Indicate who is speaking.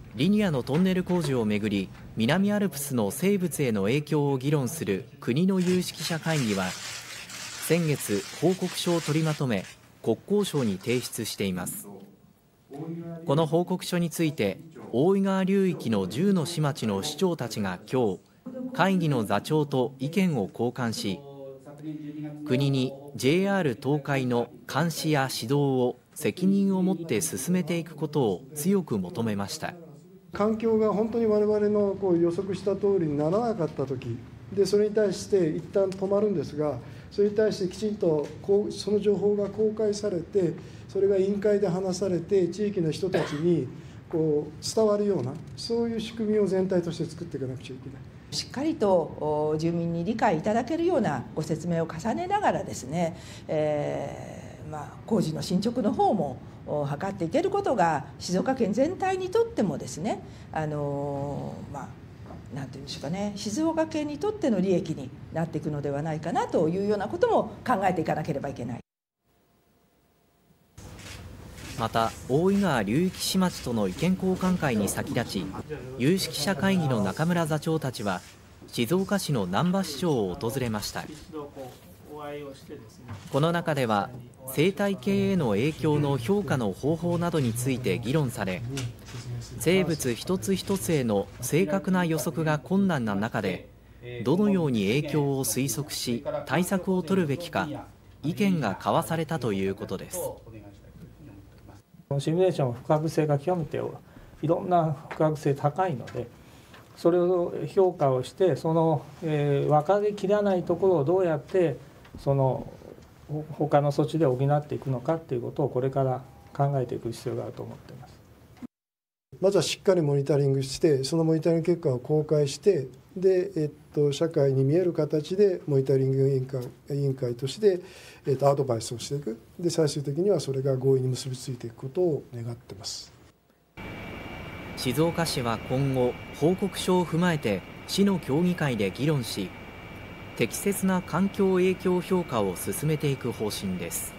Speaker 1: リニアのトンネル工事をめぐり、南アルプスの生物への影響を議論する国の有識者会議は、先月報告書を取りまとめ国交省に提出しています。この報告書について大井川流域の10の市町の市長たちが今日会議の座長と意見を交換し、国に JR 東海の監視や指導を責任を持って進めていくことを強く求めました。
Speaker 2: 環境が本当に我々の予測した通りにならなかったときで、それに対して一旦止まるんですが、それに対してきちんとその情報が公開されて、それが委員会で話されて地域の人たちに伝わるような、そういう仕組みを全体として作っていかなくちゃいけない。
Speaker 3: しっかりと住民に理解いただけるようなご説明を重ねながらですね、工事の進捗の方も図っていけることが静岡県全体にとってもですね、なんていうんでしょうかね、静岡県にとっての利益になっていくのではないかなというようなことも考えていかなければいけない。
Speaker 1: また大井川流域市町との意見交換会に先立ち、有識者会議の中村座長たちは静岡市の難波市長を訪れました。この中では生態系への影響の評価の方法などについて議論され、生物一つ一つへの正確な予測が困難な中でどのように影響を推測し対策を取るべきか意見が交わされたということです。
Speaker 4: シミュレーションの不確実性が極めていろんな不確実性高いので、それを評価をしてその、分かりきらないところをどうやってその他の措置で補っていくのかということをこれから考えていく必要があると思っています。
Speaker 2: まずはしっかりモニタリングして、そのモニタリング結果を公開して、で社会に見える形でモニタリング委員会としてアドバイスをしていく。で最終的にはそれが合意に結びついていくことを願っています。
Speaker 1: 静岡市は今後報告書を踏まえて市の協議会で議論し、適切な環境影響評価を進めていく方針です。